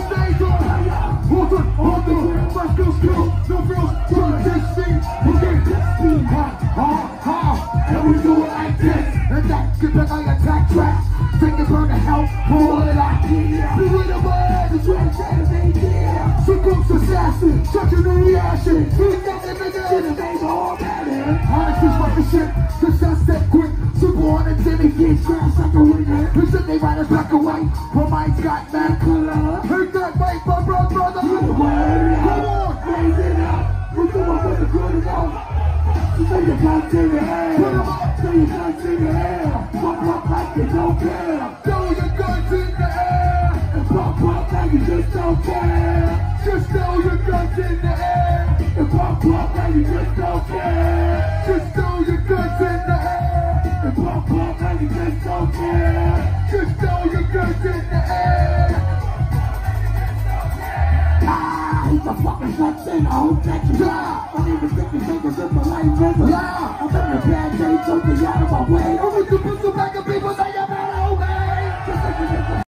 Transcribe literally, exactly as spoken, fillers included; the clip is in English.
stays on. Hold on, hold on. My skills kill, no frills, trying to this thing. We get this thing, ha, ha, ha. And we do it like this. And that's good when I attack tracks. Take it from the help, pull it like yeah. The rhythm of my head is ready to animate, yeah. So comes assassin, such a new reaction. He's nothing bigger than a name all better. Honest is like a shit, cause I step quick. Super on it, then he gets crashed like a winner. Who said they ride us black and white? Her mind's got mad color. Heard that right, my bro, brother. Come on, raise it up. We're going with the good enough. Say your guns in the air. Put 'em up. Say your guns in the air. Pump up like you don't care. Throw your guns in the air. And pump up like you just don't care. Just throw your guns in the air. And pump up like you just don't care. Just throw your guns in the air. And pump up like you just don't care. Just throw your guns in the air. Ah, he's a fucking something. I hope that you die. I need to think the fingers in my life river. Yeah, I'm in a bad day, so get out of my way. I'm with the